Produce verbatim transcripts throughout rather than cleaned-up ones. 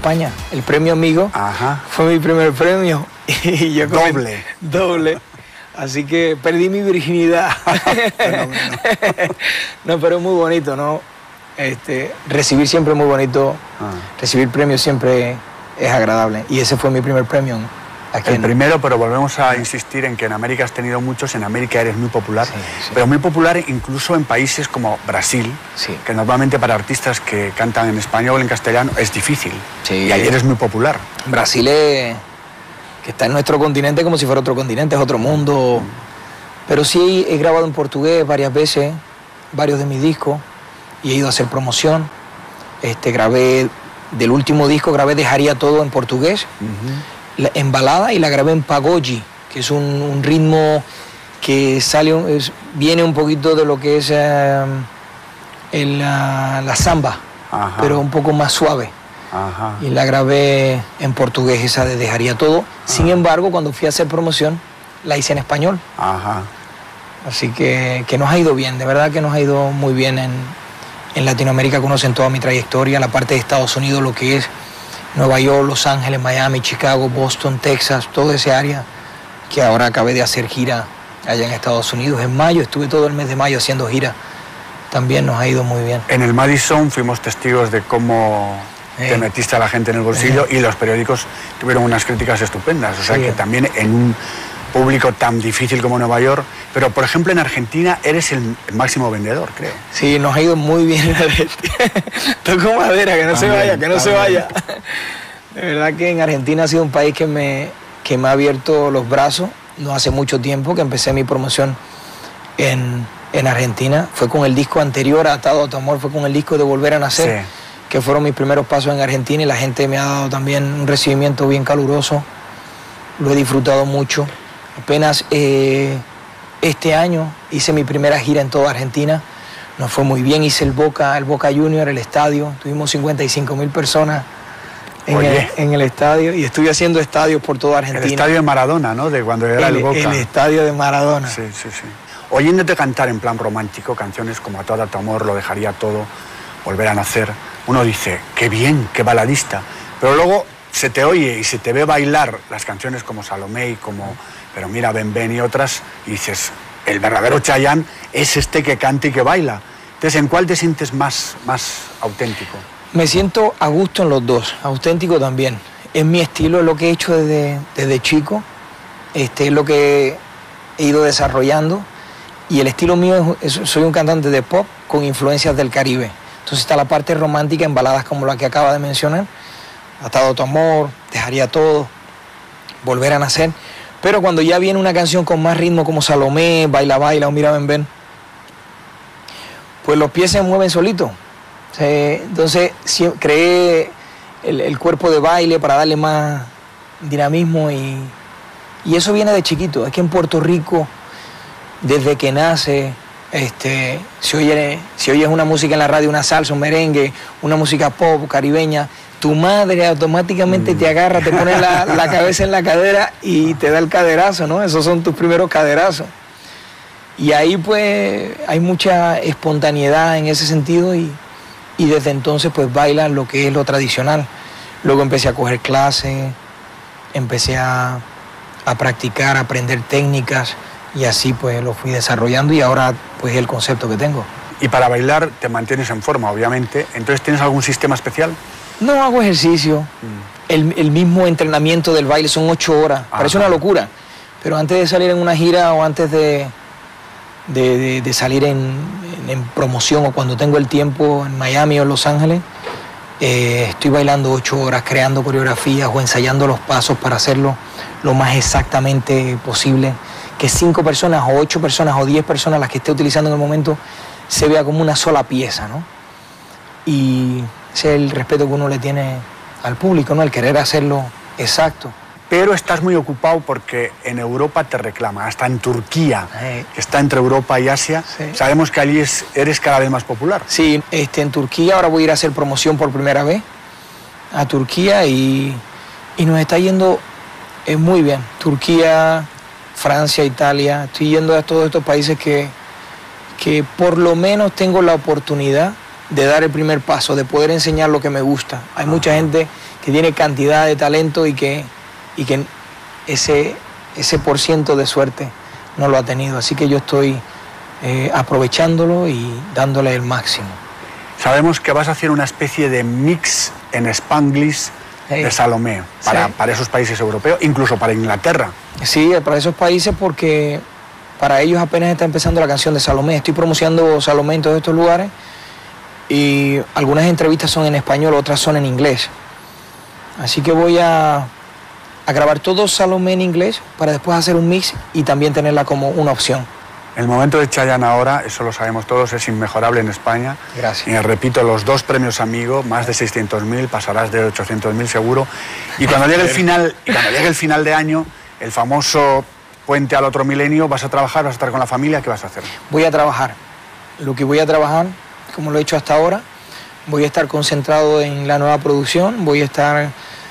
España. El premio Amigo Ajá. fue mi primer premio. Y yo Doble. Doble. Así que perdí mi virginidad. No, pero es muy bonito, ¿no? Este, recibir siempre es muy bonito. Ah. Recibir premios siempre es agradable. Y ese fue mi primer premio. Aquí el en... primero, pero volvemos a insistir en que en América has tenido muchos, en América eres muy popular, sí, sí. pero muy popular incluso en países como Brasil, sí. que normalmente para artistas que cantan en español o en castellano es difícil. Sí. Y ahí eres muy popular. Brasil es... que está en nuestro continente como si fuera otro continente, es otro mundo. Pero sí he grabado en portugués varias veces, varios de mis discos, y he ido a hacer promoción. Este, grabé, del último disco, grabé Dejaría Todo en portugués, uh-huh. la, en balada, y la grabé en pagode, que es un, un ritmo que sale, es, viene un poquito de lo que es uh, el, uh, la samba, ajá. pero un poco más suave. Ajá. Y la grabé en portugués, esa de Dejaría Todo. Ajá. Sin embargo, cuando fui a hacer promoción, la hice en español. Ajá. Así que, que nos ha ido bien, de verdad que nos ha ido muy bien en, en Latinoamérica. Conocen toda mi trayectoria, la parte de Estados Unidos, lo que es Nueva York, Los Ángeles, Miami, Chicago, Boston, Texas, toda esa área, que ahora acabé de hacer gira allá en Estados Unidos. En mayo, estuve todo el mes de mayo haciendo gira. También nos ha ido muy bien. En el Madison fuimos testigos de cómo... Eh. te metiste a la gente en el bolsillo eh. y los periódicos tuvieron unas críticas estupendas. O sea, sí. que también en un público tan difícil como Nueva York, pero por ejemplo en Argentina eres el máximo vendedor, creo. Sí, nos ha ido muy bien. Toco madera, que no también, se vaya, que no también. se vaya. De verdad que en Argentina ha sido un país que me, que me ha abierto los brazos. No hace mucho tiempo que empecé mi promoción en, en Argentina. Fue con el disco anterior, Atado a tu Amor, fue con el disco de Volver a Nacer. Sí. Que fueron mis primeros pasos en Argentina, y la gente me ha dado también un recibimiento bien caluroso. Lo he disfrutado mucho. Apenas eh, este año hice mi primera gira en toda Argentina. Nos fue muy bien, hice el Boca, el Boca Junior, el estadio. Tuvimos cincuenta y cinco mil personas en el, en el estadio, y estuve haciendo estadios por toda Argentina. El estadio de Maradona, ¿no? De cuando era el, el Boca. El estadio de Maradona. Sí, sí, sí. Oyéndote cantar en plan romántico, canciones como Atado a tu Amor, Lo Dejaría Todo, Volver a Nacer, uno dice, qué bien, qué baladista, pero luego se te oye y se te ve bailar las canciones como Salomé y como Pero Mira, Ven Ven y otras, y dices, el verdadero Chayanne es este que canta y que baila. Entonces, ¿en cuál te sientes más, más auténtico? Me siento a gusto en los dos, auténtico también. Es mi estilo, es lo que he hecho desde, desde chico, este, es lo que he ido desarrollando, y el estilo mío es, es, soy un cantante de pop con influencias del Caribe. Entonces está la parte romántica en baladas como la que acaba de mencionar, Atado a tu Amor, Dejaría Todo, Volver a Nacer. Pero cuando ya viene una canción con más ritmo como Salomé, Baila Baila o Mira Ven Ven, pues los pies se mueven solitos. Entonces creé el, el cuerpo de baile para darle más dinamismo, y, y eso viene de chiquito. Es que en Puerto Rico, desde que nace... Este, si oyes si oyes una música en la radio, una salsa, un merengue, una música pop, caribeña, tu madre automáticamente mm. te agarra, te pone la, la cabeza en la cadera y te da el caderazo, ¿no? Esos son tus primeros caderazos. Y ahí pues hay mucha espontaneidad en ese sentido, y, y desde entonces pues bailan lo que es lo tradicional. Luego empecé a coger clases, empecé a, a practicar, a aprender técnicas, y así pues lo fui desarrollando, y ahora pues es el concepto que tengo. Y para bailar te mantienes en forma, obviamente. Entonces, ¿tienes algún sistema especial? No, hago ejercicio. Mm. El, el mismo entrenamiento del baile son ocho horas. Ajá. Parece una locura. Pero antes de salir en una gira, o antes de, de, de, de salir en, en, en promoción, o cuando tengo el tiempo en Miami o en Los Ángeles, eh, estoy bailando ocho horas, creando coreografías o ensayando los pasos para hacerlo lo más exactamente posible. Que cinco personas o ocho personas o diez personas, las que esté utilizando en el momento, se vea como una sola pieza, ¿no? Y ese es el respeto que uno le tiene al público, ¿no? El querer hacerlo exacto. Pero estás muy ocupado porque en Europa te reclama, hasta en Turquía, sí. que está entre Europa y Asia. Sí. Sabemos que allí es, eres cada vez más popular. Sí, este, en Turquía ahora voy a ir a hacer promoción por primera vez a Turquía, y, y nos está yendo eh, muy bien. Turquía, Francia, Italia, estoy yendo a todos estos países que, que por lo menos tengo la oportunidad de dar el primer paso, de poder enseñar lo que me gusta. Hay mucha gente que tiene cantidad de talento y que, y que ese, ese por ciento de suerte no lo ha tenido. Así que yo estoy eh, aprovechándolo y dándole el máximo. Sabemos que vas a hacer una especie de mix en Spanglish de Salomé para, sí. para esos países europeos, incluso para Inglaterra. Sí, para esos países, porque para ellos apenas está empezando la canción de Salomé. Estoy promocionando Salomé en todos estos lugares y algunas entrevistas son en español, otras son en inglés. Así que voy a, a grabar todo Salomé en inglés para después hacer un mix y también tenerla como una opción. El momento de Chayanne ahora, eso lo sabemos todos, es inmejorable en España. Gracias. Y repito, los dos premios Amigo, más de seiscientos mil, pasarás de ochocientos mil seguro. Y cuando llegue el final, y cuando llegue el final de año, el famoso puente al otro milenio, ¿vas a trabajar, vas a estar con la familia? ¿Qué vas a hacer? Voy a trabajar. Lo que voy a trabajar, como lo he hecho hasta ahora, voy a estar concentrado en la nueva producción, voy a estar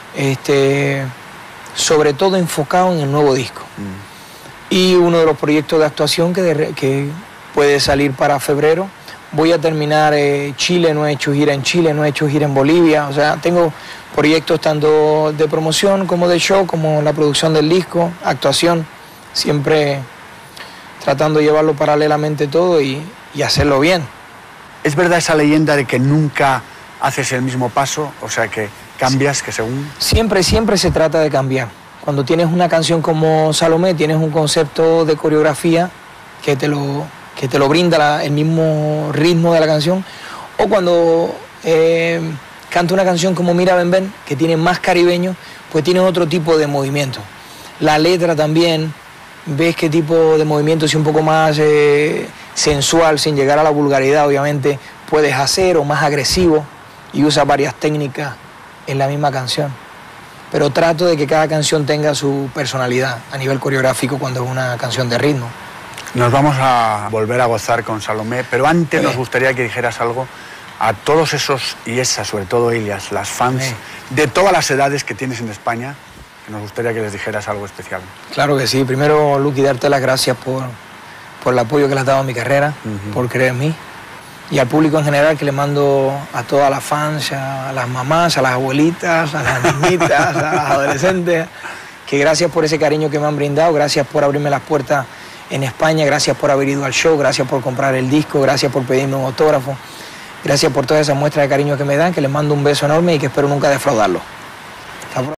este, sobre todo enfocado en el nuevo disco. Mm. Y uno de los proyectos de actuación que, de, que puede salir para febrero. Voy a terminar eh, Chile, no he hecho gira en Chile, no he hecho gira en Bolivia. O sea, tengo proyectos tanto de promoción como de show, como la producción del disco, actuación. Siempre tratando de llevarlo paralelamente todo y, y hacerlo bien. ¿Es verdad esa leyenda de que nunca haces el mismo paso? O sea, que cambias, sí. que según... Siempre, siempre se trata de cambiar. Cuando tienes una canción como Salomé, tienes un concepto de coreografía que te lo, que te lo brinda la, el mismo ritmo de la canción. O cuando eh, canta una canción como Mira Ven Ven, que tiene más caribeño, pues tienes otro tipo de movimiento. La letra también, ves qué tipo de movimiento, si un poco más eh, sensual, sin llegar a la vulgaridad, obviamente, puedes hacer, o más agresivo, y usa varias técnicas en la misma canción. Pero trato de que cada canción tenga su personalidad a nivel coreográfico cuando es una canción de ritmo. Nos vamos a volver a gozar con Salomé, pero antes eh. nos gustaría que dijeras algo a todos esos, y esas, sobre todo ellas, las fans eh. de todas las edades que tienes en España, que nos gustaría que les dijeras algo especial. Claro que sí. Primero, Luqui, darte las gracias por, por el apoyo que le has dado a mi carrera, uh-huh. por creer en mí. Y al público en general, que le mando a todas las fans, a las mamás, a las abuelitas, a las niñitas, a las adolescentes, que gracias por ese cariño que me han brindado, gracias por abrirme las puertas en España, gracias por haber ido al show, gracias por comprar el disco, gracias por pedirme un autógrafo, gracias por todas esas muestras de cariño que me dan, que les mando un beso enorme y que espero nunca defraudarlo.